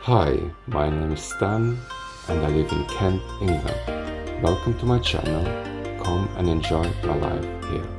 Hi, my name is Stan and I live in Kent, England. Welcome to my channel. Come and enjoy my life here.